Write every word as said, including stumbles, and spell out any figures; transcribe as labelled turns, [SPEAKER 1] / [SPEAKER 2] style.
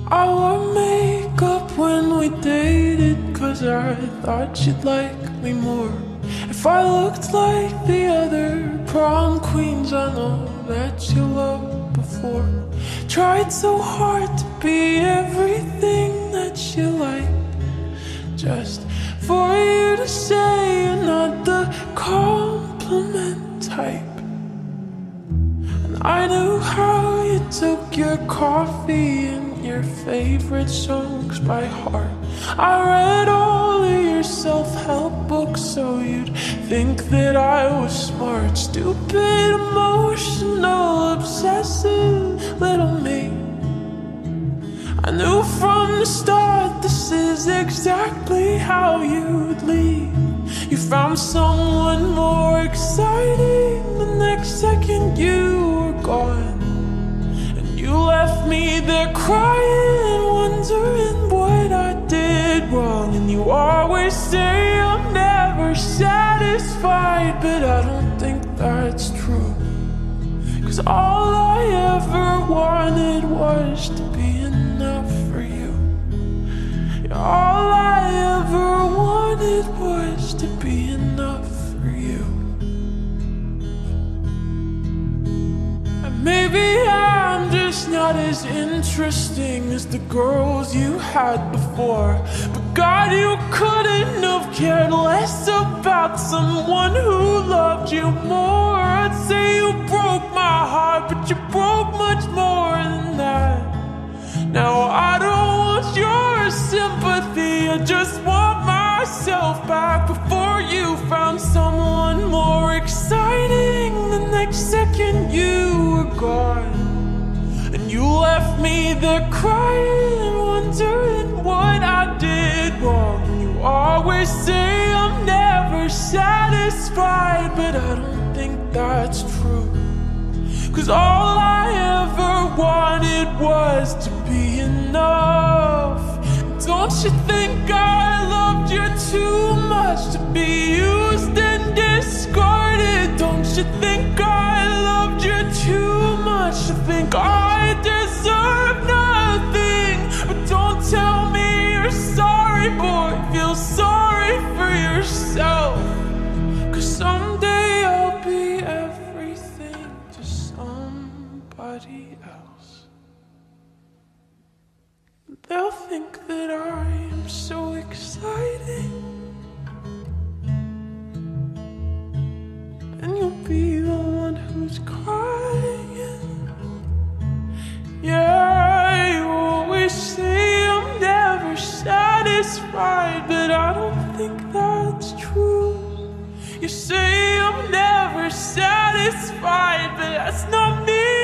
[SPEAKER 1] I wore makeup when we dated, cause I thought you'd like me more. If I looked like the other prom queens I know that you loved before. Tried so hard to be everything that you liked, just for you to say you're not the compliment type. And I knew how you took your coffee and your favorite songs by heart. I read all of your self-help books so you'd think that I was smart. Stupid, emotional, obsessive little me. I knew from the start this is exactly how you'd leave. You found someone more exciting the next second you were gone. And you left me there crying, wondering what I did wrong. And you always say I'm never satisfied, but I don't think that's true. Cause all I ever wanted was to be enough for you. All I ever wanted was to be enough for you. And maybe I'm just not as interesting as the girls you had before, but God, you couldn't have cared less about someone who loved you more. I'd say you broke my heart, but you broke much more than that. Now I don't want your sympathy, I just want myself back. Before you found someone more exciting, the next second you were gone. And you left me there crying, wondering what I did wrong. You always say I'm never satisfied, but I don't think that's true. Cause all I ever wanted was to be enough. Don't you think I loved you too much to be used and discarded? Don't you think I loved you too much to think I deserve nothing? But don't tell me you're sorry, boy, feel sorry for yourself. Cause someday I'll be everything to somebody else. They'll think that I am so exciting, and you'll be the one who's crying. Yeah, you always say I'm never satisfied, but I don't think that's true. You say I'm never satisfied, but that's not me.